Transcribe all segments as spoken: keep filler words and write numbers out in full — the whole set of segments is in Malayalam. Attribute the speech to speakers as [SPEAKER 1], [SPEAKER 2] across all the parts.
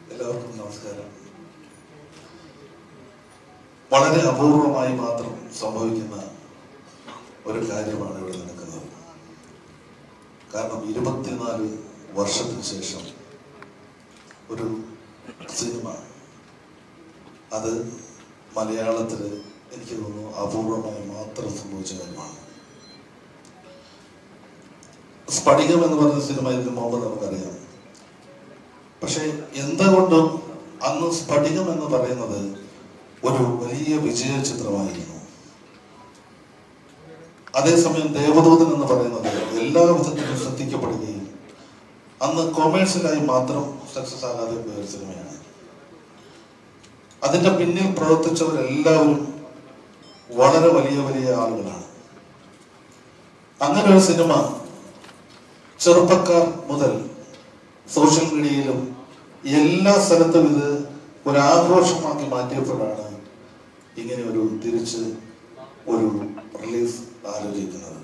[SPEAKER 1] എല്ലാവർക്കും നമസ്കാരം. വളരെ അപൂർവമായി മാത്രം സംഭവിക്കുന്ന ഒരു കാര്യമാണ് ഇവിടെ നടക്കുന്നത്. കാരണം ഇരുപത്തിനാല് വർഷത്തിന് ശേഷം ഒരു സിനിമ, അത് മലയാളത്തിൽ എനിക്ക് തോന്നുന്നു അപൂർവമായി മാത്രം സംഭവിച്ച കാര്യമാണ്. സ്ഫടികം എന്ന് പറഞ്ഞ സിനിമ ഇതിന് മുമ്പ് നമുക്കറിയാം. പക്ഷെ എന്തുകൊണ്ടും അന്ന് സ്ഫടികം എന്ന് പറയുന്നത് ഒരു വലിയ വിജയ ചിത്രമായിരുന്നു. അതേസമയം ദേവദൂതൻ എന്ന് പറയുന്നത് എല്ലാ വിധത്തിലും ശ്രദ്ധിക്കപ്പെടുകയും അന്ന് കൊമേഴ്സ്യലായി മാത്രം സക്സസ് ആകാതെ പോയ ഒരു സിനിമയാണ്. അതിന്റെ പിന്നിൽ പ്രവർത്തിച്ചവരെല്ലാവരും വളരെ വലിയ വലിയ ആളുകളാണ്. അങ്ങനെ ഒരു സിനിമ ചെറുപ്പക്കാർ മുതൽ സോഷ്യൽ മീഡിയയിലും എല്ലാ സ്ഥലത്തും ഇത് ഒരു ആഘോഷമാക്കി മാറ്റിയപ്പോഴാണ് ഇങ്ങനെ ഒരു തിരിച്ച് ഒരു റിലീസ് ആലോചിക്കുന്നത്.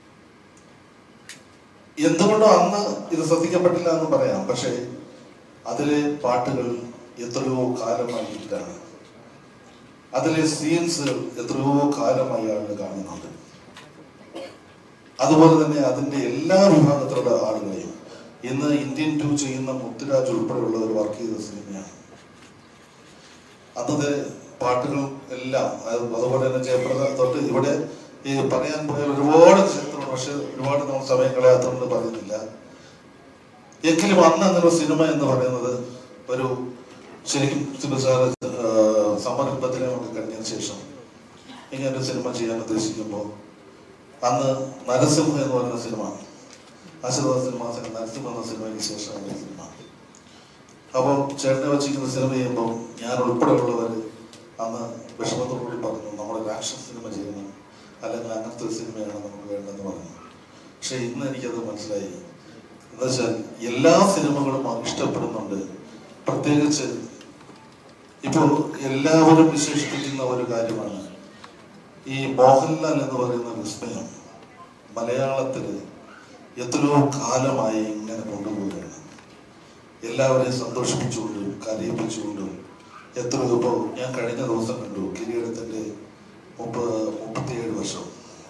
[SPEAKER 1] എന്തുകൊണ്ടോ അന്ന് ഇത് ശ്രദ്ധിക്കപ്പെട്ടില്ല എന്ന് പറയാം. പക്ഷേ അതിലെ പാട്ടുകൾ എത്രയോ കാലമായിട്ടാണ്, അതിലെ സീൻസുകൾ എത്രയോ കാലമായി ആളുകൾ കാണുന്നുണ്ട്. അതുപോലെ തന്നെ അതിന്റെ എല്ലാ വിഭാഗത്തിലുള്ള ആളുകളെയും ഇന്ന് ഇന്ത്യൻ ടു ചെയ്യുന്ന മുത്തുരാജ് ഉൾപ്പെടെയുള്ളവർ വർക്ക് ചെയ്ത സിനിമയാണ്. അന്നത്തെ പാട്ടുകൾ എല്ലാം, അതുപോലെ തന്നെ ജയപ്രദ തൊട്ട് ഇവിടെ ഈ പറയാൻ പോയാൽ ഒരുപാട് ക്ഷേത്രമുണ്ട്. പക്ഷെ ഒരുപാട് നമ്മൾ സമയം കളയാത്തതുകൊണ്ട് പറയുന്നില്ല. എങ്കിലും അന്ന് അങ്ങനെ ഒരു സിനിമ എന്ന് പറയുന്നത് ഒരു ശരിക്കും സാറ് സമരബത്തിനെ നമുക്ക് കഴിഞ്ഞതിന് ശേഷം ഇങ്ങനെ ഒരു സിനിമ ചെയ്യാൻ ഉദ്ദേശിക്കുമ്പോൾ അന്ന് നരസിംഹ എന്ന് പറയുന്ന സിനിമ, ആശീർവാദ സിനിമ നരസിംഹ എന്ന സിനിമയ്ക്ക് ശേഷമാണ് ഈ സിനിമ. അപ്പോൾ ചേട്ടനെ വച്ചിരിക്കുന്ന സിനിമ ചെയ്യുമ്പോൾ ഞാൻ ഉൾപ്പെടെയുള്ളവർ അന്ന് വിഷമത്തോടുകൂടി പറഞ്ഞു, നമ്മുടെ ആക്ഷൻ സിനിമ ചെയ്യണം, അല്ലെങ്കിൽ അങ്ങനത്തെ ഒരു സിനിമയാണ് നമുക്ക് വേണ്ടതെന്ന് പറഞ്ഞു. പക്ഷെ ഇന്ന് എനിക്കത് മനസ്സിലായി. എന്താ വെച്ചാൽ എല്ലാ സിനിമകളും ഇഷ്ടപ്പെടുന്നുണ്ട്. പ്രത്യേകിച്ച് ഇപ്പോൾ എല്ലാവരും വിശേഷിപ്പിക്കുന്ന ഒരു കാര്യമാണ് ഈ മോഹൻലാൽ എന്ന് പറയുന്ന വിസ്മയം മലയാളത്തില് എത്രയോ കാലമായി ഇങ്ങനെ കൊണ്ടുപോവുകയാണ്. എല്ലാവരെയും സന്തോഷിപ്പിച്ചുകൊണ്ടും കരയിപ്പിച്ചുകൊണ്ടും എത്രയോ. ഇപ്പോൾ ഞാൻ കഴിഞ്ഞ ദിവസം കണ്ടു കിരീടത്തിന്റെ മുപ്പത് മുപ്പത്തിയേഴ് വർഷം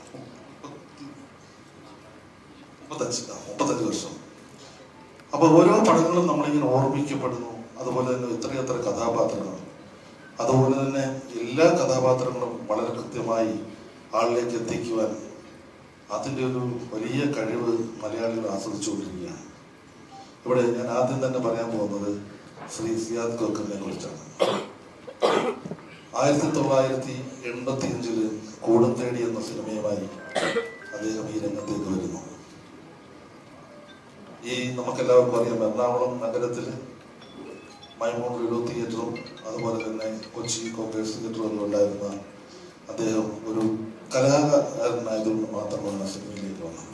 [SPEAKER 1] മുപ്പത്തഞ്ച് മുപ്പത്തഞ്ച് വർഷം. അപ്പൊ ഓരോ പടങ്ങളും നമ്മളിങ്ങനെ ഓർമ്മിക്കപ്പെടുന്നു. അതുപോലെ തന്നെ എത്രയെത്ര കഥാപാത്രങ്ങൾ, അതുപോലെ തന്നെ എല്ലാ കഥാപാത്രങ്ങളും വളരെ കൃത്യമായി ആളിലേക്ക് എത്തിക്കുവാൻ അതിൻ്റെ ഒരു വലിയ കഴിവ് മലയാളികൾ ആസ്വദിച്ചുകൊണ്ടിരിക്കുകയാണ്. ഇവിടെ ഞാൻ ആദ്യം തന്നെ പറയാൻ പോകുന്നത് ശ്രീ സിയാദ് ഖോക്കറിനെ കുറിച്ചാണ്. ആയിരത്തി തൊള്ളായിരത്തി എൺപത്തി അഞ്ചില് കൂടം തേടി എന്ന സിനിമയുമായി അദ്ദേഹം ഈ രംഗത്തേക്ക് വരുന്നു. ഈ നമുക്കെല്ലാവർക്കും അറിയാം, എറണാകുളം നഗരത്തില് മൈമോൺ വീഡിയോ തിയേറ്ററും അതുപോലെ തന്നെ കൊച്ചി കോൺഗ്രസ് തിയേറ്ററും ഉണ്ടായിരുന്ന അദ്ദേഹം ഒരു കലാകാരനായതുകൊണ്ട് മാത്രമാണ് സിനിമയിലേക്ക് വന്നത്.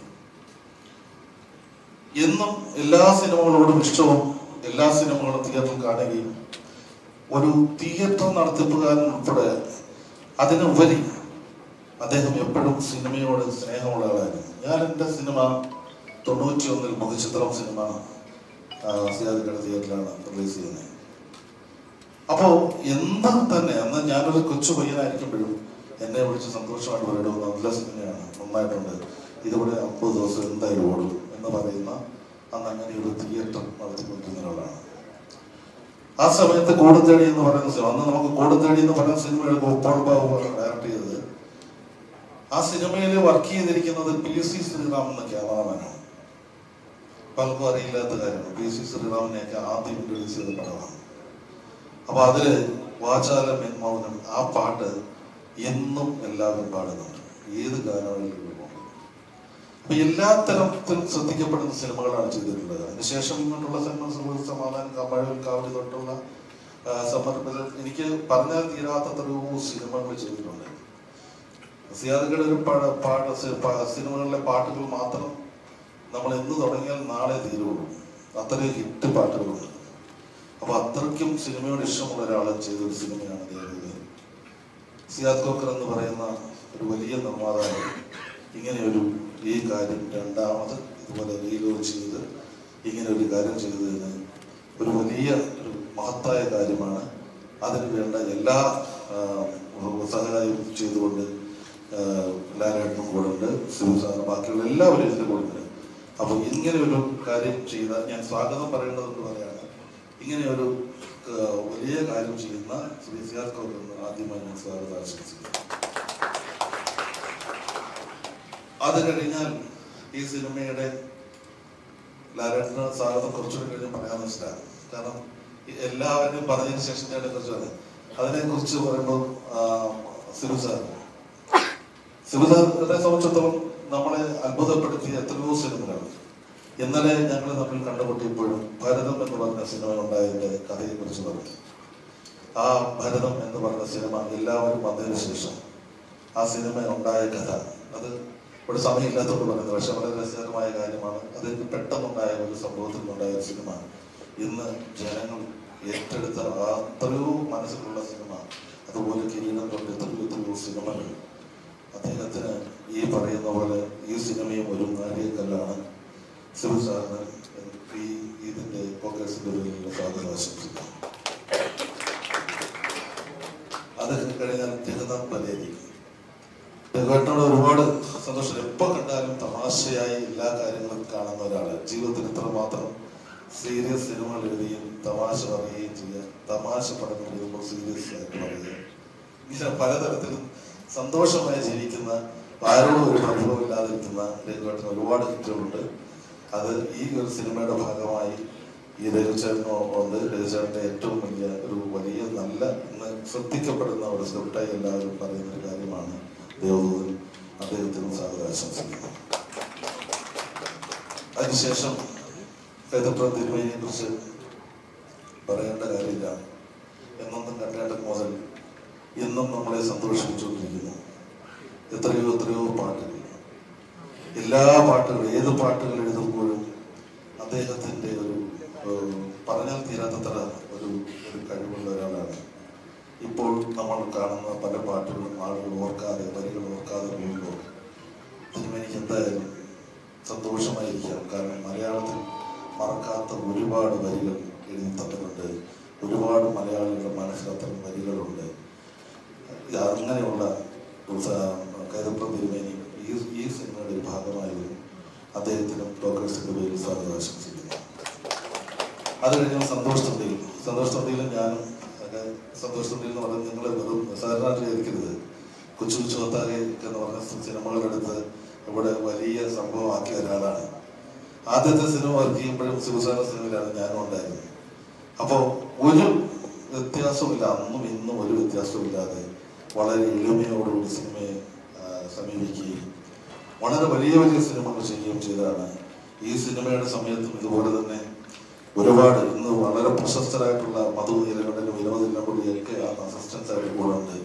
[SPEAKER 1] എന്നും എല്ലാ സിനിമകളോടും ഇഷ്ടവും എല്ലാ സിനിമകളും തിയേറ്ററിൽ കാണുകയും ഒരു തിയേറ്റർ നടത്തിപ്പുകാരൻ ഉൾപ്പെടെ അതിനുപരി അദ്ദേഹം എപ്പോഴും സിനിമയോട് സ്നേഹമുള്ള ആളായിരുന്നു. ഞാൻ എൻ്റെ സിനിമ തൊണ്ണൂറ്റി ഒന്നിൽ മുഖചിത്രം സിനിമ സിയാദിക്കട തിയേറ്ററിലാണ് റിലീസ് ചെയ്യുന്നത്. അപ്പോ എന്താ തന്നെ അന്ന് ഞാനൊരു കൊച്ചു പയ്യനായിരിക്കുമ്പോഴും എന്നെ വിളിച്ച് സന്തോഷമായിട്ട് പറയണം, നല്ല സിനിമയാണ്, നന്നായിട്ടുണ്ട്, ഇതിവിടെ അമ്പത് ദിവസം എന്തായാലും ഓടും എന്ന് പറയുന്ന അന്ന് അങ്ങനെ ഒരു തിയേറ്റർ നടത്തിക്കൊണ്ടിരുന്ന ഒരാളാണ്. ആ സമയത്ത് കൂടം തേടി എന്ന് പറയുന്ന സിനിമ, അന്ന് നമുക്ക് കൂടം തേടി എന്ന് പറയുന്ന സിനിമയുടെ ഗോപാൽ ബാബു ഡയറക്ട് ചെയ്തത്. ആ സിനിമയിൽ വർക്ക് ചെയ്തിരിക്കുന്നത് പി സി ശ്രീറാം എന്ന ക്യാമറമാനാണ്. പലർക്കും അറിയില്ലാത്ത കാര്യമാണ്, പി സി ശ്രീറാമിനെയൊക്കെ ആദ്യം ഇൻട്രൊഡ്യൂസ് ചെയ്ത പടമാണ്. അപ്പൊ അതില് വാചാലം മൗനം, ആ പാട്ട് എന്നും എല്ലാവരും പാടുന്നുണ്ട്, ഏത് ഗാനങ്ങളിലും. അപ്പൊ എല്ലാ തരത്തിലും ശ്രദ്ധിക്കപ്പെടുന്ന സിനിമകളാണ് ചെയ്തിട്ടുള്ളത്. അതിനുശേഷം ഇങ്ങോട്ടുള്ള സിനിമ സമാധാനം, കമഴൽ കാവലി തൊട്ടുള്ള സമർപ്പിതം, എനിക്ക് പറഞ്ഞാൽ തീരാത്തത്രയോ സിനിമകൾ ചെയ്തിട്ടുണ്ട്. സിയാദിക്കയുടെ ഒരു പാട്ട് സിനിമകളിലെ പാട്ടുകൾ മാത്രം നമ്മൾ എന്ന് തുടങ്ങിയാൽ നാളെ തീരുള്ളൂ, അത്രയും ഹിറ്റ് പാട്ടുകളുണ്ട്. അപ്പൊ അത്രയ്ക്കും സിനിമയോട് ഇഷ്ടമുള്ള ഒരാൾ ചെയ്തൊരു സിനിമയാണ് ദേവദൂതൻ. സിയാദ് ഖോക്കർ എന്ന് പറയുന്ന ഒരു വലിയ നിർമ്മാതാവ് ഇങ്ങനെ ഒരു ഈ കാര്യം രണ്ടാമത് ഇതുപോലെ റീലോഞ്ച് ചെയ്ത് ഇങ്ങനെ ഒരു കാര്യം ചെയ്തതിന് ഒരു വലിയ ഒരു മഹത്തായ കാര്യമാണ്. അതിന് വേണ്ട എല്ലാ സഹായവും ചെയ്തുകൊണ്ട് ലാലേട്ടനും കൂടെ ഉണ്ട്, ശിവസാറിനും ബാക്കിയുള്ള എല്ലാവരും ഇതിൻ്റെ കൂടെ ഉണ്ട്. അപ്പോൾ ഇങ്ങനെ ഒരു കാര്യം ചെയ്ത ഞാൻ സ്വാഗതം പറയേണ്ടതുകൊണ്ട് പറയാണ്, ഇങ്ങനെ ഒരു വലിയ കാര്യം ചെയ്യുന്ന ശ്രീ സിയാദ് കൗറിന് ആദ്യമായി ഞാൻ സ്വാഗതം ആശംസിക്കുന്നു. അത് കഴിഞ്ഞാൽ ഈ സിനിമയുടെ ലാലേട്ടന് സ്വാഗതം കുറച്ചുകൂടി കഴിഞ്ഞ് പറയാമെന്ന് വെച്ചിട്ടാണ്. കാരണം എല്ലാവരും പറഞ്ഞതിന് ശേഷം ഞാൻ കുറിച്ചാണ് അതിനെ കുറിച്ച് പറയുമ്പോൾ സിബു സാർ സിബു സാറിനെ സംബന്ധിച്ചിടത്തോളം നമ്മളെ അത്ഭുതപ്പെടുത്തിയ എത്രയോ സിനിമകളാണ്. ഇന്നലെ ഞങ്ങൾ തമ്മിൽ കണ്ടുമുട്ടിയപ്പോഴും ഭരതം എന്ന് പറഞ്ഞ സിനിമ ഉണ്ടായതിന്റെ കഥയെ കുറിച്ച് പറഞ്ഞു. ആ ഭരതം എന്ന് പറഞ്ഞ സിനിമ എല്ലാവരും വന്നതിന് ശേഷം ആ സിനിമ ഉണ്ടായ കഥ, അത് ഇവിടെ സമയമില്ലാത്തതുകൊണ്ട് പറയുന്നത്, പക്ഷെ വളരെ രസകരമായ കാര്യമാണ്. അത് പെട്ടെന്നുണ്ടായ ഒരു സംഭവത്തിൽ ഉണ്ടായ ഒരു സിനിമ ഇന്ന് ജനങ്ങൾ ഏറ്റെടുത്ത അത്രയോ മനസ്സിലുള്ള സിനിമ. അതുപോലെ കിരീടം കൊണ്ട് എത്രയോ എത്രയോ സിനിമകൾ. അദ്ദേഹത്തിന് ഈ പറയുന്ന പോലെ ഈ സിനിമയും ഒരു നാഴികക്കല്ലാണ്. സിബു സാറിന് ഈ ഇതിന്റെ പോക്കേഴ്സിന്റെ പേരിലുള്ള സ്വാഗതം ആശംസിക്കുന്നു. അത് കഴിഞ്ഞാൽ ജഗന്നാഥ് പലേരി ജഗേട്ടനോട് ഒരുപാട് സന്തോഷം. എപ്പോൾ കണ്ടാലും തമാശയായി എല്ലാ കാര്യങ്ങളും കാണുന്ന ഒരാള്. ജീവിതത്തിൽ ഇത്രമാത്രം സീരിയസ് സിനിമകൾ എഴുതുകയും തമാശ പറയുകയും ചെയ്യുക, തമാശ പടങ്ങൾ എഴുതുമ്പോൾ സീരിയസ് ആയിട്ട് പറയുക, ഇങ്ങനെ പലതരത്തിലും സന്തോഷമായി ജീവിക്കുന്ന, ആരോടും ഒരു അനുഭവം ഇല്ലാതിരിക്കുന്ന രഘുവേട്ടന് ഒരുപാട് ഹിറ്റുകളുണ്ട്. അത് ഈ ഒരു സിനിമയുടെ ഭാഗമായി ഈ രഘുചേട്ടനുണ്ട്. രഘുചേട്ടന്റെ ഏറ്റവും വലിയ ഒരു വലിയ നല്ല ഇന്ന് ശ്രദ്ധിക്കപ്പെടുന്ന ഒരു സ്ക്രിപ്റ്റായി എല്ലാവരും പറയുന്ന ഒരു കാര്യമാണ് ദേവദൂതൻ. അദ്ദേഹത്തിനും സ്വാഗതം ആശംസിക്കുന്നു. അതിനുശേഷം കൈതപ്രം തിരുമേനിയെ കുറിച്ച് പറയേണ്ട കാര്യമില്ല. എന്നൊന്നും കണ്ടേട്ടൻ മുതൽ ഇന്നും നമ്മളെ സന്തോഷിപ്പിച്ചുകൊണ്ടിരിക്കുന്നു. എത്രയോ എത്രയോ പാട്ടുകൾ, എല്ലാ പാട്ടുകളും, ഏത് പാട്ടുകൾ എഴുതുമ്പോഴും അദ്ദേഹത്തിന്റെ ഒരു പറഞ്ഞാൽ തീരാത്തത്ര ഒരു ഒരു കഴിവുള്ള ഒരാളാണ്. ഇപ്പോൾ നമ്മൾ കാണുന്ന പല പാട്ടുകളും ആളുകൾ ഓർക്കാതെ, വരികൾ ഓർക്കാതെ പോകുമ്പോൾ തിരുമേനിക്ക് എന്തായാലും സന്തോഷമായിരിക്കാം. കാരണം മലയാളത്തിൽ മറക്കാത്ത ഒരുപാട് വരികൾ എഴുതി തന്നിട്ടുണ്ട്. ഒരുപാട് മലയാളികളുടെ മനസ്സിൽ അത്തരം വരികളുണ്ട്. അങ്ങനെയുള്ള കൈതപ്രം തിരുമേനി ഈ ഈ സിനിമയുടെ ഒരു ഭാഗമായിരുന്നു. അദ്ദേഹത്തിനും ഡോക്ടേഴ്സിന്റെ പേരിൽ സ്വാഗതം ആശംസിക്കുന്നു. അത് കഴിഞ്ഞാൽ സന്തോഷ് തൊണ്ടിയിൽ സന്തോഷ് തൊണ്ടിയിലും ഞാനും സന്തോഷ് തൊണ്ടിയിൽ എന്ന് പറയുന്നത് നിങ്ങൾ വെറും സാധാരണ വിചാരിക്കരുത്. കൊച്ചു കൊച്ചു കൊത്താകെ എന്ന് പറഞ്ഞ സിനിമകളെടുത്ത് ഇവിടെ വലിയ സംഭവമാക്കിയ ഒരാളാണ്. ആദ്യത്തെ സിനിമ വർക്ക് ചെയ്യുമ്പോഴും ശിവസാന സിനിമയിലാണ് ഞാനും ഉണ്ടായിരുന്നത്. അപ്പോൾ ഒരു വ്യത്യാസമില്ല, അന്നും ഇന്നും ഒരു വ്യത്യാസവും ഇല്ലാതെ വളരെ എളിമയോടുകൂടി സിനിമയെ സമീപിക്കുകയും വളരെ വലിയ വലിയ സിനിമകൾ ചെയ്യുകയും ചെയ്തതാണ്. ഈ സിനിമയുടെ സമയത്തും ഇതുപോലെ തന്നെ ഒരുപാട് ഇന്ന് വളരെ പ്രശസ്തരായിട്ടുള്ള മധു നീലകണ്ഠനും വിനോദ് ഇല്ലംപുള്ളിയൊക്കെ ആ അസിസ്റ്റൻസ് ആയിട്ട് കൂടെ ഉണ്ട്.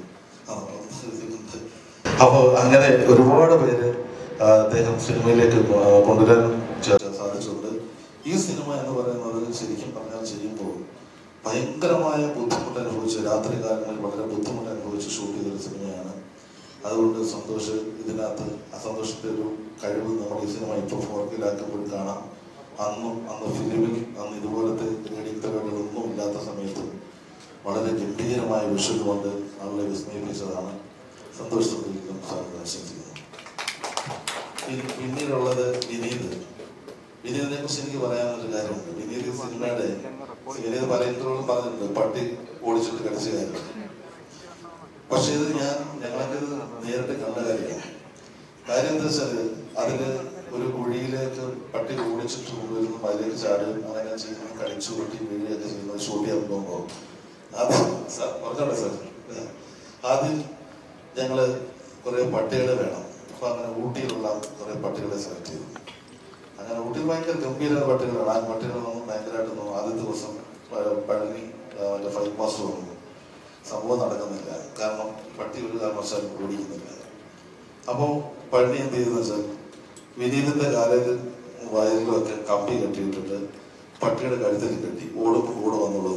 [SPEAKER 1] അപ്പോൾ അങ്ങനെ ഒരുപാട് പേര് അദ്ദേഹം സിനിമയിലേക്ക് കൊണ്ടുവരാൻ സാധിച്ചിട്ടുണ്ട്. ഈ സിനിമ എന്ന് പറയുന്നത് ശരിക്കും പറഞ്ഞാൽ ചെയ്യുമ്പോൾ ഭയങ്കരമായ ബുദ്ധിമുട്ട് അനുഭവിച്ച്, രാത്രി കാലങ്ങളിൽ വളരെ ബുദ്ധിമുട്ട് അനുഭവിച്ച് ഷൂട്ട് ചെയ്തൊരു സിനിമയാണ്. അതുകൊണ്ട് സന്തോഷ് ഇതിനകത്ത് ആ സന്തോഷത്തിന്റെ ഒരു കഴിവ് നമ്മൾ ഈ സിനിമ ഇപ്പോൾ ഫോർക്കിലാക്കുമ്പോൾ കാണാം. അന്നും അന്ന് ഫിലിമിൽ അന്ന് ഇതുപോലത്തെ എഡിറ്റിംഗ് പരിപാടികളൊന്നും ഇല്ലാത്ത സമയത്തും വളരെ ഗംഭീരമായ വിഷ്വൽ കൊണ്ട് ആളെ വിസ്മയിപ്പിച്ചതാണ്. സന്തോഷത്തിലും സ്വാഗതം ആശംസിക്കുന്നു. പിന്നീടുള്ളത് വിനീത്. വിനീതിനെ കുറിച്ച് എനിക്ക് പറയാനൊരു കാര്യമുണ്ട്. വിനീത് സിനിമയുടെ വിനീത് പല ഇന്റർവ്യൂകളും പറഞ്ഞിട്ടുണ്ട് പട്ടി ഓടിച്ചിട്ട് കടിച്ച കാര്യം. പക്ഷെ ഇത് ഞാൻ ഞങ്ങൾക്ക് നേരിട്ട് കണ്ട കാര്യമാണ്. കാര്യം എന്താ വെച്ചാല് അതില് ഒരു കുഴിയിലേക്ക് പട്ടി ഓടിച്ചിട്ട് കൊണ്ടുവരുന്നു, അതിലേക്ക് ചാടും, അങ്ങനെ ചെയ്യുന്ന കടിച്ചു പൊട്ടി വീഴുകയൊക്കെ ചെയ്യുന്നത് ഷൂട്ട് ചെയ്യാൻ പോകുമ്പോൾ ആദ്യം പറഞ്ഞോട്ടെ സാർ, ആദ്യം ഞങ്ങള് കുറെ പട്ടികളെ വേണം. അപ്പൊ അങ്ങനെ ഊട്ടിയിലുള്ള കുറെ പട്ടികളെ സെലക്ട് ചെയ്തു. അങ്ങനെ ഊട്ടിയിൽ ഭയങ്കര ഗംഭീര പട്ടികളാണ്. ആ പട്ടികളൊന്നും ഭയങ്കരമായിട്ടൊന്നും ആദ്യത്തെ ദിവസം പഴനി മറ്റേ ഫൈവ് മാസ്റ്റർ വന്നു. സംഭവം നടക്കുന്നില്ല, കാരണം പട്ടി ഒരു കാരണവശാലും ഓടിക്കുന്നില്ല. അപ്പോൾ പഴനി എന്ത് ചെയ്തെന്ന് വെച്ചാൽ വിനീതിന്റെ കാലയിൽ വയലിലും ഒക്കെ കമ്പി കെട്ടിയിട്ടിട്ട് പട്ടിയുടെ കഴുത്തിൽ കെട്ടി ഓടുമ്പോൾ കൂടെ വന്നോളൂ.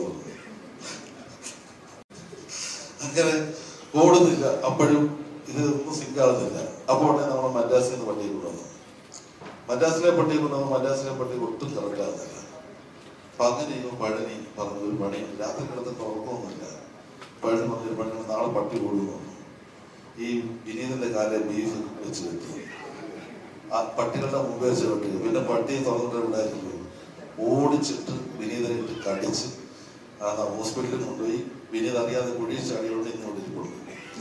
[SPEAKER 1] അങ്ങനെ ഓടുന്നില്ല, അപ്പോഴും ഇത് ഒന്നും സിങ്കാവുന്നില്ല. അപ്പോൾ ഉടനെ നമ്മൾ മദ്രാസിൽ നിന്ന് പട്ടിയെ കൊണ്ടുവന്നു. മദ്രാസിലെ പട്ടിയെ കൊണ്ടുവന്നു. മദ്രാസിലെ പട്ടി ഒട്ടും കറക്റ്റ് ആകുന്നില്ല. പകനെയോ പഴനി പറഞ്ഞൊരു പണി, രാത്രി കിടന്നിട്ട് ഉറക്കമൊന്നുമില്ല. പഴനി പറഞ്ഞൊരു പണി, നാളെ പട്ടി ഓടുന്നു. ഈ വിനീതന്റെ കാലെ ബീഫ് വെച്ച് കെട്ടി, ആ പട്ടികളുടെ മുമ്പ് വെച്ച് കെട്ടി. പിന്നെ പട്ടി തുറന്നിട്ട് ഉണ്ടായിരിക്കും, ഓടിച്ചിട്ട് വിനീതനെ ഇട്ട് കടിച്ച് ആ ഹോസ്പിറ്റലിൽ കൊണ്ടുപോയി. വിനീത് അറിയാതെ കുഴിയിൽ ചാടിയോണ്ട് ഇങ്ങോട്ട് ഇരിപ്പുണ്ട്.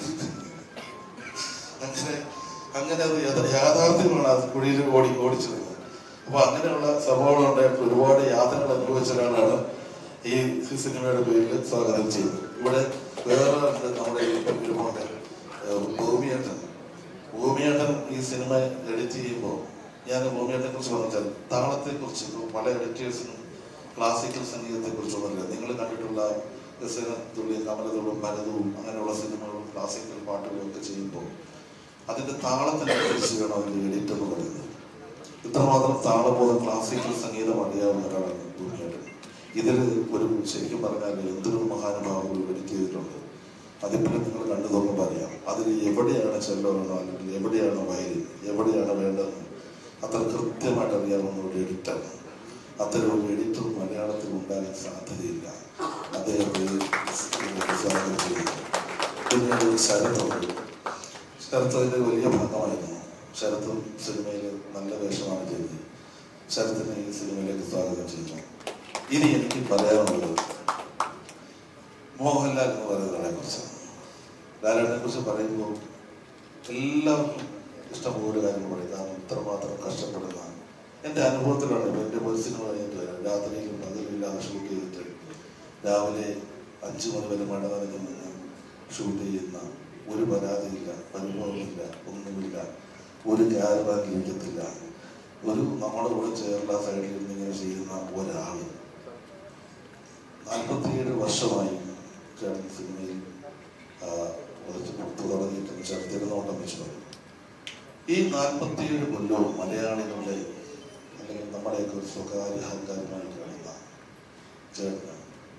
[SPEAKER 1] അങ്ങനെ അങ്ങനെ അത് യാഥാർത്ഥ്യമാണ്. അത് കുഴിയിൽ ഓടി ഓടിച്ചത്. അപ്പൊ അങ്ങനെയുള്ള സംഭവങ്ങൾ ഉണ്ടായിട്ട് ഒരുപാട് യാതനകൾ അനുഭവിച്ച ഒരാളാണ് ഈ സിനിമയുടെ പേരിൽ സ്വാഗതം ചെയ്തത്. ഇവിടെ വേറെ നമ്മുടെ ഒരുപാട് ഭൂമിയേട്ടൻ ഭൂമിയേട്ടൻ ഈ സിനിമ എഡിറ്റ് ചെയ്യുമ്പോൾ ഞാൻ ഭൂമിയേട്ടനെ കുറിച്ച് പറഞ്ഞാൽ താളത്തെ കുറിച്ച് പല എഡിറ്റേഴ്സിനും ക്ലാസിക്കൽ സംഗീതത്തെ കുറിച്ചൊന്നുമില്ല. നിങ്ങൾ കണ്ടിട്ടുള്ള തുള്ളി കമലതുള്ളും ഭരതവും അങ്ങനെയുള്ള സിനിമകളും ക്ലാസിക്കൽ പാട്ടുകളും ഒക്കെ ചെയ്യുമ്പോൾ അതിന്റെ താളത്തിനനുസരിച്ച് വേണം അതിന്റെ എഡിറ്റ് എന്ന് പറയുന്നത്. ഇത്രമാത്രം താളബോധം ക്ലാസിക്കൽ സംഗീതം അറിയാവുന്ന ഒരാളാണ് ഭൂമിയേട്ടൻ. ഇതിൽ ഒരു ശരിക്കും പറഞ്ഞാൽ എന്തൊരു മഹാനുഭാവങ്ങൾ എഡിറ്റ് ചെയ്തിട്ടുണ്ട്. അതിപ്പോൾ നിങ്ങൾ കണ്ടു നോക്കുമ്പോൾ അറിയാം അതിൽ എവിടെയാണ് ചെല്ലോണോ അല്ലെങ്കിൽ എവിടെയാണ് വയലിൻ, എവിടെയാണ് വേണ്ടതെന്ന് അത്ര കൃത്യമായിട്ട് അറിയാവുന്ന ഒരു എഡിറ്ററാണ്. അത്തരം ഒരു എഡിറ്റർ മലയാളത്തിൽ ഉണ്ടാകാൻ സാധ്യതയില്ല. അദ്ദേഹത്തെ സ്വാഗതം ചെയ്യുന്നു. പിന്നെ ഒരു ശരത്തുണ്ട്. ശരത്ത് അതിൻ്റെ വലിയ ഭാഗമായിരുന്നു. ശരത്തും സിനിമയിൽ നല്ല വേഷമാണ് ചെയ്തത്. ശരത്തിനെ ഈ സിനിമയിലേക്ക് സ്വാഗതം ചെയ്യുന്നു. ഇനി എനിക്ക് പറയാനുള്ളത് മോഹൻലാൽ എന്ന് പറയുന്ന ഒരാളെ കുറിച്ചാണ്. ലാലേട്ടനെ കുറിച്ച് പറയുമ്പോൾ എല്ലാവർക്കും ഇഷ്ടംപോലെ കാര്യങ്ങൾ പറയും. കാരണം ഇത്രമാത്രം കഷ്ടപ്പെടുന്ന എൻ്റെ അനുഭവത്തിലാണ്. ഇപ്പം എൻ്റെ ഒരു സിനിമ കഴിഞ്ഞിട്ട് വരാം, രാത്രിയിലും പകലില്ലാതെ ഷൂട്ട് ചെയ്തിട്ട് രാവിലെ അഞ്ചു മണി വരെ മഴ നനഞ്ഞു നിന്ന് ഷൂട്ട് ചെയ്യുന്ന, ഒരു പരാതിയില്ല, പരിഭവമില്ല, ഒന്നുമില്ല, ഒരു ക്യാരവാനിൽ ഇരിക്കത്തില്ല, ഒരു നമ്മുടെ കൂടെ ചേർന്ന സൈഡിൽ നിന്ന് ഇങ്ങനെ ചെയ്യുന്ന ഒരാൾ നാൽപ്പത്തിയേഴ് വർഷമായി ചേട്ടൻ സിനിമയിൽ കുറച്ച് പുറത്തു തുടങ്ങിയിട്ട് ചേർത്തിരുന്നോട്ടം വെച്ച് പറയും. ഈ നാൽപ്പത്തിയേഴ് കൊല്ലവും മലയാളികളുടെ അല്ലെങ്കിൽ നമ്മുടെയൊക്കെ ഒരു സ്വകാര്യ അഹങ്കാരമായി കാണുന്ന ചേട്ടനാണ്.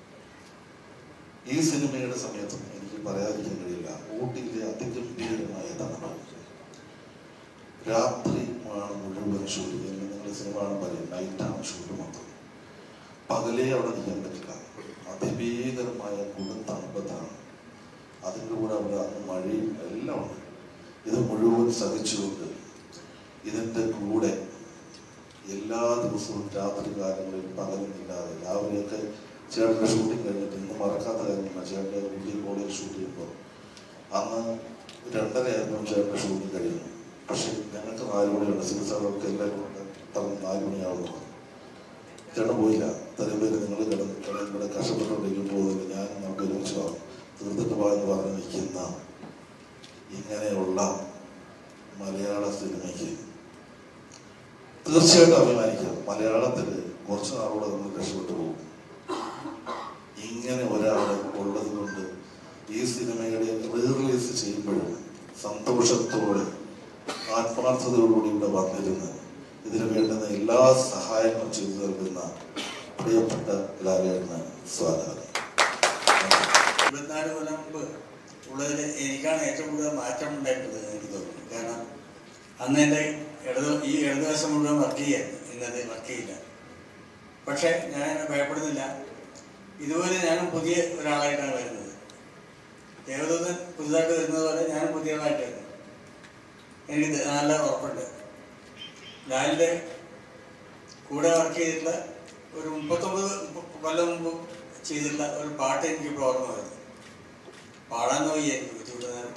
[SPEAKER 1] ഈ സിനിമയുടെ സമയത്തും എനിക്ക് പറയാതിരിക്കാൻ കഴിയില്ല, ഊട്ടിയിലെ അതിഗംഭീരമായ തണുപ്പാണ്. രാത്രി ആണ് മുഴുവൻ ഷൂട്ട് ചെയ്യുന്നത്. നിങ്ങൾ സിനിമ കാണാൻ പറയും നൈറ്റാണ് ഷൂട്ട് മൊത്തം. പകലേ അവിടെ നിൽക്കാൻ പറ്റില്ല. അതിഭീകരമായ കൊടും തണുപ്പത്താണ്. അതിൻ്റെ കൂടെ അവിടെ അന്ന് മഴയും എല്ലാം ഉണ്ട്. ഇത് മുഴുവൻ സഹിച്ചുകൊണ്ട് ഇതിൻ്റെ കൂടെ എല്ലാ ദിവസവും രാത്രി കാലങ്ങളിൽ പകലുമില്ലാതെ രാവിലെയൊക്കെ ചേട്ടൻ്റെ ഷൂട്ടിങ് കഴിഞ്ഞിട്ട് ഇന്ന് മറക്കാത്ത കാര്യമില്ല. ചേട്ടൻ്റെ ഊട്ടി കോളേജ് ഷൂട്ട് ചെയ്യുമ്പോൾ അന്ന് രണ്ടരയായിരുന്നു ചേട്ടൻ്റെ ഷൂട്ടിങ് കഴിയുന്നു. പക്ഷെ ഞങ്ങൾക്ക് നാല് മണിയുണ്ട്. സിനിസാർക്ക് എല്ലാവരും തമ്മിൽ നാല് മണിയാവുന്നു. ചേട്ടൻ പോയില്ല. ഇത്രയും പേര് നിങ്ങൾ കിടന്ന് കിടന്നിവിടെ കഷ്ടപ്പെട്ടുകൊണ്ടിരിക്കും പോകുന്നില്ല, ഞാൻ നമുക്ക് ഒരുമിച്ച് പോകാം, തീർത്തിട്ട് പോകാമെന്ന് പറഞ്ഞ് നിൽക്കുന്ന ഇങ്ങനെയുള്ള മലയാള സിനിമയ്ക്ക് തീർച്ചയായിട്ടും അഭിമാനിക്കാം. മലയാളത്തിൽ കുറച്ച് നാളോടെ നമ്മൾ രക്ഷപ്പെട്ടു പോകും. ഇങ്ങനെ ഒരാൾ ഉള്ളത് കൊണ്ട് ഈ സിനിമയുടെ റീ റിലീസ് ചെയ്യുമ്പോഴും സന്തോഷത്തോടെ ആത്മാർത്ഥതയോടുകൂടി ഇവിടെ വന്നിരുന്ന് ഇതിന് വേണ്ടുന്ന എല്ലാ സഹായങ്ങളും ചെയ്തു നൽകുന്ന പ്രിയപ്പെട്ട ലാലേട്ടന് സ്വാഗതം.
[SPEAKER 2] ഇരുപത്തിനാല് കൊല്ലം മുമ്പ് ഉള്ളതിൽ എനിക്കാണ് ഏറ്റവും കൂടുതൽ മാറ്റം ഉണ്ടായിട്ടുള്ളത് എനിക്ക് തോന്നുന്നു. കാരണം അന്ന് എൻ്റെ ഇടത് ഈ ഇടതുവശം മുഴുവൻ വർക്ക് ചെയ്യാൻ, ഇന്നത് വർക്ക് ചെയ്യില്ല. പക്ഷെ ഞാൻ ഭയപ്പെടുന്നില്ല. ഇതുപോലെ ഞാനും പുതിയ ഒരാളായിട്ടാണ് വരുന്നത്. ദേവദൂതൻ പുതുതായിട്ട് വരുന്നത് പോലെ ഞാനും പുതിയ ആളായിട്ട് വരുന്നു. എനിക്ക് നല്ല ഉറപ്പുണ്ട്. ലാലിൻ്റെ കൂടെ വർക്ക് ചെയ്തിട്ടുള്ള ഒരു മുപ്പത്തൊമ്പത് കൊല്ലം മുമ്പ് ചെയ്തിട്ടുള്ള ഒരു പാട്ട് എനിക്കിപ്പോൾ ഓർമ്മ വരുന്നു. പാടാൻ നോക്കിയായിരിക്കും ബുദ്ധിമുട്ടുന്നേരം.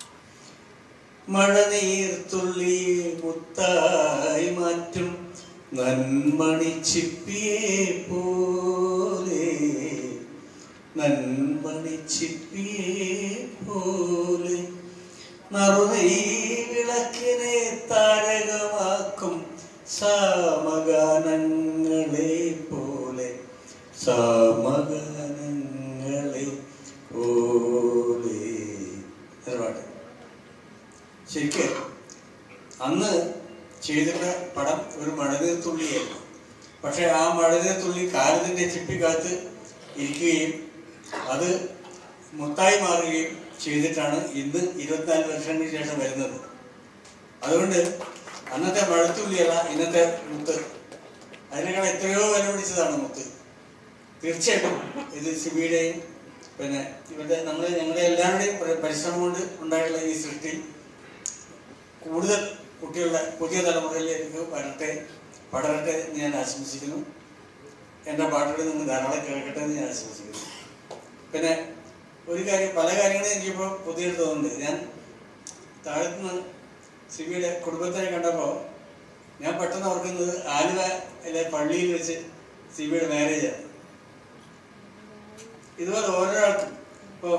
[SPEAKER 2] മഴനീർത്തുള്ളി മുത്തായി മാറ്റും നന്മണിച്ചിപ്പിയെ പോലെ, നന്മണിച്ചിപ്പിയെ പോലെ നറുനീ വിളക്കിനെ താരകമാക്കും സാമഗാനങ്ങളെ പോലെ, സാമഗാനങ്ങളെ പോലെ. പാട്ട് ശരിക്കും അന്ന് ചെയ്തിട്ട പടം ഒരു മഴനീർത്തുള്ളിയായിരുന്നു. പക്ഷെ ആ മഴനീർത്തുള്ളി കാലത്തിൻ്റെ ചിപ്പിക്കകത്ത് ഇരിക്കുകയും അത് മുത്തായി മാറുകയും ചെയ്തിട്ടാണ് ഇന്ന് ഇരുപത്തിനാല് വർഷങ്ങൾക്ക് ശേഷം വരുന്നത്. അതുകൊണ്ട് അന്നത്തെ മഴത്തുള്ളിയല്ല ഇന്നത്തെ മുത്ത്. അതിനേക്കാൾ എത്രയോ വില പിടിച്ചതാണ് മുത്ത്. തീർച്ചയായിട്ടും ഇത് സിബിയുടെയും പിന്നെ ഇവരുടെ നമ്മുടെ ഞങ്ങളുടെ എല്ലാവരുടെയും പരിശ്രമം കൊണ്ട് ഉണ്ടായിട്ടുള്ള ഈ സൃഷ്ടി കൂടുതൽ കുട്ടികളുടെ പുതിയ തലമുറയിലേക്ക് വരട്ടെ, പടരട്ടെ എന്ന് ഞാൻ ആശംസിക്കുന്നു. എൻ്റെ പാട്ടുകൾ നിങ്ങൾ ധാരാളം കേൾക്കട്ടെ എന്ന് ഞാൻ ആശംസിക്കുന്നു. പിന്നെ ഒരു കാര്യം, പല കാര്യങ്ങളും എനിക്കിപ്പോൾ പുതിയ തോന്നുന്നുണ്ട്. ഞാൻ താഴത്തുനിന്ന് സിബിയുടെ കുടുംബത്തിനെ കണ്ടപ്പോൾ ഞാൻ പെട്ടെന്ന് ഓർക്കുന്നത് ആലുവയിലെ പള്ളിയിൽ വെച്ച് സിബിയുടെ മാരേജാണ്. ഇതുപോലെ ഓരോരാൾക്കും ഇപ്പോൾ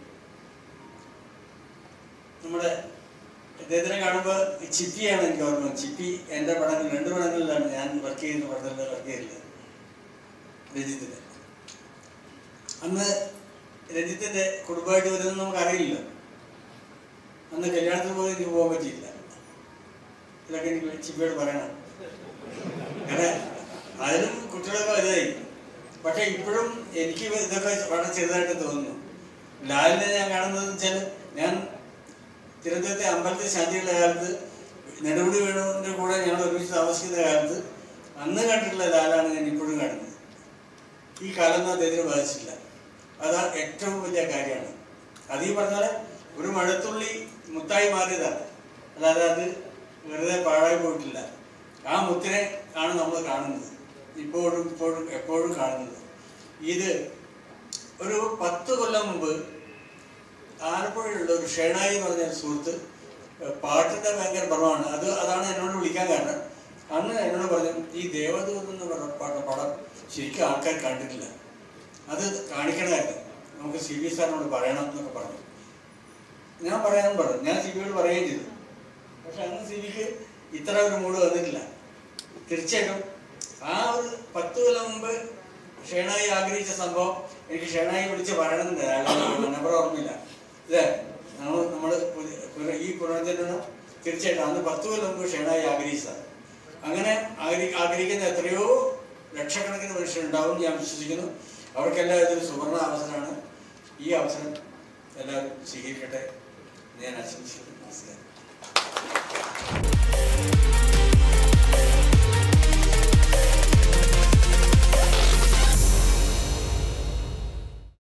[SPEAKER 2] നമ്മുടെ അദ്ദേഹത്തിനെ കാണുമ്പോൾ ചിപ്പിയാണ് എനിക്ക് ഓർമ്മ. ചിപ്പി എൻ്റെ പടങ്ങൾ രണ്ട് പടങ്ങളിലാണ് ഞാൻ വർക്ക് ചെയ്യുന്ന പടത്തിൽ വർക്ക് ചെയ്തില്ല. രഞ്ജിത്തിൻ്റെ അന്ന് രഞ്ജിത്തിൻ്റെ കുടുംബമായിട്ട് വരുന്നത് നമുക്കറിയില്ല. അന്ന് കല്യാണത്തിന് പോലും എനിക്ക് പോകാൻ പറ്റിയില്ല. ഇതൊക്കെ എനിക്ക് ചിപ്പിയോട് പറയണം. കാരണം അതിലും കുട്ടികളൊക്കെ വലുതായി. പക്ഷെ ഇപ്പോഴും എനിക്ക് ഇതൊക്കെ വളരെ ചെറുതായിട്ട് തോന്നുന്നു. ലാലിനെ ഞാൻ കാണുന്നത് വെച്ചാൽ, ഞാൻ തിരുവനന്തപുരത്തെ അമ്പലത്തിൽ ശാന്തിയുള്ള കാലത്ത് നെടുമുടി വേണുവിൻ്റെ കൂടെ ഞങ്ങൾ ഒരുമിച്ച് താമസിക്കുന്ന കാലത്ത് അന്ന് കണ്ടിട്ടുള്ള ലാലാണ് ഞാൻ ഇപ്പോഴും കാണുന്നത്. ഈ കാലമൊന്നും അദ്ദേഹത്തിന് ബാധിച്ചില്ല. അതാ ഏറ്റവും വലിയ കാര്യമാണ്. അത് ഈ പറഞ്ഞാൽ ഒരു മഴത്തുള്ളി മുത്തായി മാറിയതാണ്, അല്ലാതെ അത് വെറുതെ പാഴായി പോയിട്ടില്ല. ആ മുത്തിനെ ആണ് നമ്മൾ കാണുന്നത്, ഇപ്പോഴും ഇപ്പോഴും എപ്പോഴും കാണുന്നത്. ഇത് ഒരു പത്ത് കൊല്ലം മുമ്പ് ആലപ്പുഴയുള്ള ഒരു ഷേണായി എന്ന് പറഞ്ഞ സുഹൃത്ത്, പാട്ടിൻ്റെ ഭയങ്കര ഭ്രമമാണ് അത്. അതാണ് എന്നോട് വിളിക്കാൻ കാരണം. അന്ന് എന്നോട് പറഞ്ഞു, ഈ ദേവദൂത് എന്ന് പറഞ്ഞ പടം ശരിക്കും ആൾക്കാർ കണ്ടിട്ടില്ല, അത് കാണിക്കണമായിരുന്നു, നമുക്ക് സി ബി സാറിനോട് പറയണം എന്നൊക്കെ പറഞ്ഞു. ഞാൻ പറയാനും പറഞ്ഞു, ഞാൻ സി ബിയോട് പറയുകയും ചെയ്തു. പക്ഷെ അന്ന് സി ബിക്ക് ഇത്ര ഒരു മൂഡ് വന്നിട്ടില്ല. തീർച്ചയായിട്ടും ആ ഒരു പത്ത് കൊല്ലം മുമ്പ് ഷേണായി ആഗ്രഹിച്ച സംഭവം എനിക്ക് ഷേണായി വിളിച്ച് പറയണമെന്നുണ്ട്. നമ്പർ ഓർമ്മയില്ല. ഇതേ നമ്മൾ നമ്മൾ ഈ പുനർജന്മം തീർച്ചയായിട്ടും അന്ന് പത്ത് കൊല്ലം മുമ്പ് ഷേണായി ആഗ്രഹിച്ചതാണ്. അങ്ങനെ ആഗ്രഹി ആഗ്രഹിക്കുന്ന എത്രയോ ലക്ഷക്കണക്കിന് മനുഷ്യരുണ്ടാവും ഞാൻ വിശ്വസിക്കുന്നു. അവർക്കെല്ലാം ഇതൊരു സുവർണ അവസരമാണ്. ഈ അവസരം എല്ലാവരും സ്വീകരിക്കട്ടെ ഞാൻ ആശംസിക്കുന്നു. നമസ്കാരം.